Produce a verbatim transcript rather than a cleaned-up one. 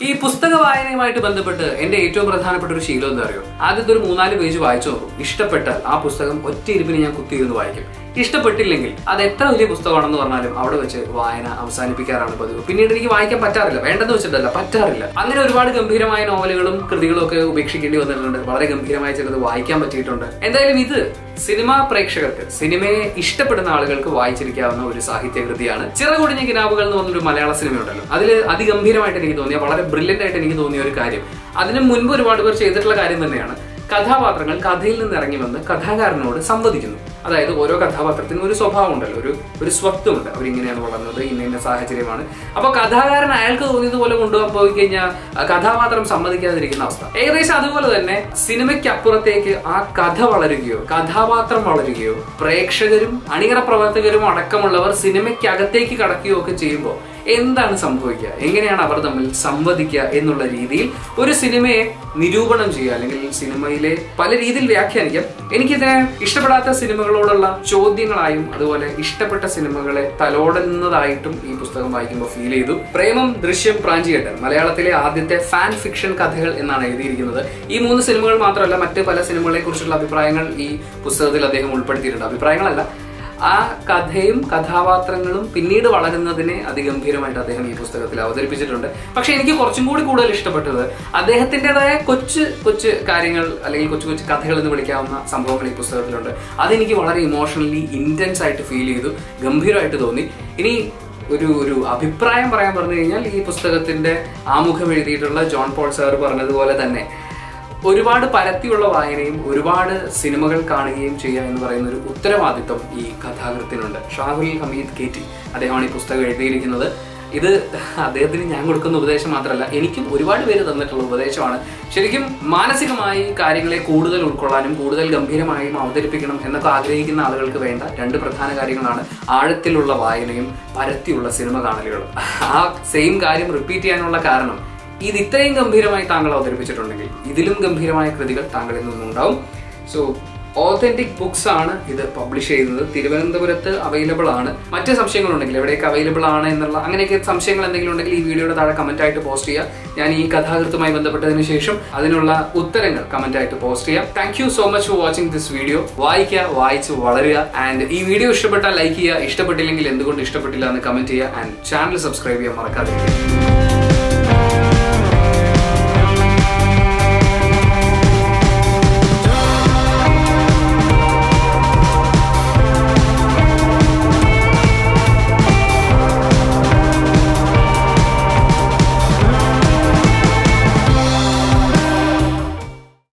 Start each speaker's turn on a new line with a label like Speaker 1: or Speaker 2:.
Speaker 1: ഈ പുസ്തക വായനയുമായിട്ട് ബന്ധപ്പെട്ട് എന്റെ ഏറ്റവും പ്രധാനപ്പെട്ട ഒരു ശീലം എന്താ അറിയോ? ആദ്യത്തെ ഒരു മൂന്നാല് പേജ് വായിച്ചു നോക്കും. ഇഷ്ടപ്പെട്ടാൽ ആ പുസ്തകം ഒറ്റ ഇരിപ്പിന് ഞാൻ കുത്തിയിരുന്ന് വായിക്കും. ഇഷ്ടപ്പെട്ടില്ലെങ്കിൽ അത് എത്ര വലിയ പുസ്തകമാണെന്ന് പറഞ്ഞാലും അവിടെ വെച്ച് വായന അവസാനിപ്പിക്കാറാണ് പതിവ്. പിന്നീട് എനിക്ക് വായിക്കാൻ പറ്റാറില്ല, വേണ്ടെന്ന് വെച്ചിട്ടല്ല, പറ്റാറില്ല. അങ്ങനെ ഒരുപാട് ഗംഭീരമായ നോവലുകളും കൃതികളും ഒക്കെ ഉപേക്ഷിക്കേണ്ടി വന്നിട്ടുണ്ട്. വളരെ ഗംഭീരമായ ചിലത് വായിക്കാൻ പറ്റിയിട്ടുണ്ട്. എന്തായാലും ഇത് സിനിമാ പ്രേക്ഷകർക്ക്, സിനിമയെ ഇഷ്ടപ്പെടുന്ന ആളുകൾക്ക് വായിച്ചിരിക്കാവുന്ന ഒരു സാഹിത്യകൃതിയാണ്. ചിറകൊടിഞ്ഞ കിനാവുകൾ എന്ന് പറഞ്ഞൊരു മലയാള സിനിമയുണ്ടല്ലോ, അതിൽ അതിഗംഭീരമായിട്ട് എനിക്ക് തോന്നിയ, വളരെ ബ്രില്യന്റ് ആയിട്ട് എനിക്ക് തോന്നിയ ഒരു കാര്യം, അതിന് മുൻപ് ഒരുപാട് പേർ ചെയ്തിട്ടുള്ള കാര്യം തന്നെയാണ്. കഥാപാത്രങ്ങൾ കഥയിൽ നിന്ന് ഇറങ്ങി വന്ന് കഥാകാരനോട് സംവദിക്കുന്നു. അതായത് ഓരോ കഥാപാത്രത്തിനും ഒരു സ്വഭാവം ഉണ്ടല്ലോ, ഒരു ഒരു സ്വത്വമുണ്ട്. അവരിങ്ങനെയാണ് വളർന്നത്, ഇന്ന ഇന്ന സാഹചര്യമാണ്. അപ്പൊ കഥാകാരൻ അയാൾക്ക് തോന്നിയതുപോലെ കൊണ്ടുപോകാൻ പോയി കഴിഞ്ഞാൽ കഥാപാത്രം സമ്മതിക്കാതിരിക്കുന്ന അവസ്ഥ. ഏകദേശം അതുപോലെ തന്നെ സിനിമയ്ക്കപ്പുറത്തേക്ക് ആ കഥ വളരുകയോ കഥാപാത്രം വളരുകയോ പ്രേക്ഷകരും അണിയറ പ്രവർത്തകരും അടക്കമുള്ളവർ സിനിമയ്ക്കകത്തേക്ക് കടക്കുകയോ ഒക്കെ ചെയ്യുമ്പോൾ എന്താണ് സംഭവിക്കുക, എങ്ങനെയാണ് അവർ തമ്മിൽ സംവദിക്കുക എന്നുള്ള രീതിയിൽ ഒരു സിനിമയെ നിരൂപണം ചെയ്യുക, അല്ലെങ്കിൽ സിനിമയിലെ പല രീതിയിൽ വ്യാഖ്യാനിക്കാം. എനിക്കിതിനെ ഇഷ്ടപ്പെടാത്ത സിനിമകളോടുള്ള ചോദ്യങ്ങളായും അതുപോലെ ഇഷ്ടപ്പെട്ട സിനിമകളെ തലോടുന്നതായിട്ടും ഈ പുസ്തകം വായിക്കുമ്പോൾ ഫീൽ ചെയ്തു. പ്രേമം, ദൃശ്യം, പ്രാഞ്ചിയേട്ടൻ മലയാളത്തിലെ ആദ്യത്തെ ഫാൻ ഫിക്ഷൻ കഥകൾ എന്നാണ് എഴുതിയിരിക്കുന്നത്. ഈ മൂന്ന് സിനിമകൾ മാത്രമല്ല, മറ്റ് പല സിനിമകളെ കുറിച്ചുള്ള അഭിപ്രായങ്ങൾ ഈ പുസ്തകത്തിൽ അദ്ദേഹം ഉൾപ്പെടുത്തിയിട്ടുണ്ട്. അഭിപ്രായങ്ങളല്ല, ആ കഥയും കഥാപാത്രങ്ങളും പിന്നീട് വളരുന്നതിനെ അതിഗംഭീരമായിട്ട് അദ്ദേഹം ഈ പുസ്തകത്തിൽ അവതരിപ്പിച്ചിട്ടുണ്ട്. പക്ഷെ എനിക്ക് കുറച്ചും കൂടി കൂടുതൽ ഇഷ്ടപ്പെട്ടത് അദ്ദേഹത്തിൻ്റെതായ കൊച്ചു കൊച്ചു കാര്യങ്ങൾ, അല്ലെങ്കിൽ കൊച്ചു കൊച്ചു കഥകൾ എന്ന് വിളിക്കാവുന്ന സംഭവങ്ങൾ ഈ പുസ്തകത്തിലുണ്ട്. അതെനിക്ക് വളരെ ഇമോഷണലി ഇന്റൻസ് ആയിട്ട് ഫീൽ ചെയ്തു, ഗംഭീരമായിട്ട് തോന്നി. ഇനി ഒരു ഒരു അഭിപ്രായം പറയാൻ പറഞ്ഞു കഴിഞ്ഞാൽ, ഈ പുസ്തകത്തിന്റെ ആമുഖം എഴുതിയിട്ടുള്ള ജോൺ പോൾ സാർ പറഞ്ഞതുപോലെ തന്നെ ഒരുപാട് പരത്തിയുള്ള വായനയും ഒരുപാട് സിനിമകൾ കാണുകയും ചെയ്യുക എന്ന് പറയുന്ന ഒരു ഉത്തരവാദിത്വം ഈ കഥാകൃത്തിനുണ്ട്. ഷാഹുൽ ഹമീദ് കേറ്റി അദ്ദേഹമാണ് ഈ പുസ്തകം എഴുതിയിരിക്കുന്നത്. ഇത് അദ്ദേഹത്തിന് ഞാൻ കൊടുക്കുന്ന ഉപദേശം മാത്രമല്ല, എനിക്കും ഒരുപാട് പേര് തന്നിട്ടുള്ള ഉപദേശമാണ്. ശരിക്കും മാനസികമായി കാര്യങ്ങളെ കൂടുതൽ ഉൾക്കൊള്ളാനും കൂടുതൽ ഗംഭീരമായും അവതരിപ്പിക്കണം എന്നൊക്കെ ആഗ്രഹിക്കുന്ന ആളുകൾക്ക് വേണ്ട രണ്ട് പ്രധാന കാര്യങ്ങളാണ് ആഴത്തിലുള്ള വായനയും പരത്തിയുള്ള സിനിമ കാണലുകളും. ആ സെയിം കാര്യം റിപ്പീറ്റ് ചെയ്യാനുള്ള കാരണം, ഇത് ഇത്രയും ഗംഭീരമായി താങ്കൾ അവതരിപ്പിച്ചിട്ടുണ്ടെങ്കിൽ ഇതിലും ഗംഭീരമായ കൃതികൾ താങ്കളിൽ നിന്നുണ്ടാവും. സോ ഓതന്റിക് ബുക്സ് ആണ് ഇത് പബ്ലിഷ് ചെയ്യുന്നത്. തിരുവനന്തപുരത്ത് അവൈലബിൾ ആണ്. മറ്റ് സംശയങ്ങളുണ്ടെങ്കിൽ എവിടെയൊക്കെ അവൈലബിൾ ആണ് എന്നുള്ള അങ്ങനെയൊക്കെ സംശയങ്ങൾ എന്തെങ്കിലും ഉണ്ടെങ്കിൽ ഈ വീഡിയോയുടെ താഴെ കമന്റ് ആയിട്ട് പോസ്റ്റ് ചെയ്യുക. ഞാൻ ഈ കഥാകൃത്തുമായി ബന്ധപ്പെട്ടതിന് ശേഷം അതിനുള്ള ഉത്തരങ്ങൾ കമന്റ് ആയിട്ട് പോസ്റ്റ് ചെയ്യാം. Thank you so much for watching this video. വായിക്കുക, വായിച്ച് വളരുക. ആൻഡ് ഈ വീഡിയോ ഇഷ്ടപ്പെട്ടാൽ ലൈക്ക് ചെയ്യുക, ഇഷ്ടപ്പെട്ടില്ലെങ്കിൽ എന്തുകൊണ്ട് ഇഷ്ടപ്പെട്ടില്ല എന്ന് കമന്റ് ചെയ്യുക. ആൻഡ് ചാനൽ സബ്സ്ക്രൈബ് ചെയ്യാൻ മറക്കാതിരിക്കുക.